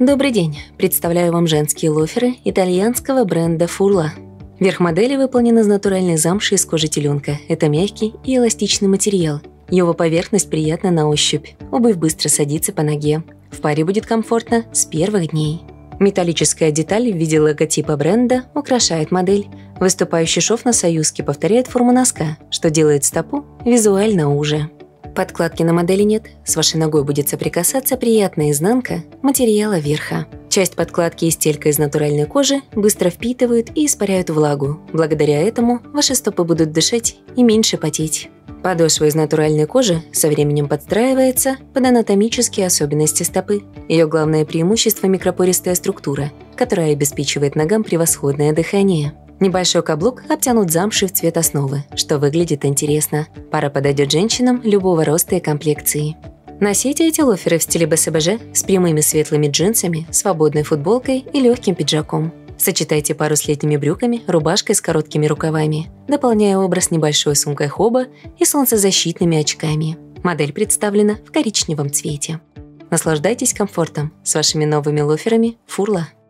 Добрый день! Представляю вам женские лоферы итальянского бренда Furla. Верх модели выполнен из натуральной замши из кожи теленка. Это мягкий и эластичный материал. Его поверхность приятна на ощупь. Обувь быстро садится по ноге. В паре будет комфортно с первых дней. Металлическая деталь в виде логотипа бренда украшает модель. Выступающий шов на союзке повторяет форму носка, что делает стопу визуально уже. Подкладки на модели нет, с вашей ногой будет соприкасаться приятная изнанка материала верха. Часть подкладки и стелька из натуральной кожи быстро впитывают и испаряют влагу. Благодаря этому ваши стопы будут дышать и меньше потеть. Подошва из натуральной кожи со временем подстраивается под анатомические особенности стопы. Ее главное преимущество – микропористая структура, которая обеспечивает ногам превосходное дыхание. Небольшой каблук обтянут замшей в цвет основы, что выглядит интересно. Пара подойдет женщинам любого роста и комплекции. Носите эти лоферы в стиле БСБЖ с прямыми светлыми джинсами, свободной футболкой и легким пиджаком. Сочетайте пару с летними брюками, рубашкой с короткими рукавами, дополняя образ небольшой сумкой хоба и солнцезащитными очками. Модель представлена в коричневом цвете. Наслаждайтесь комфортом с вашими новыми лоферами Furla.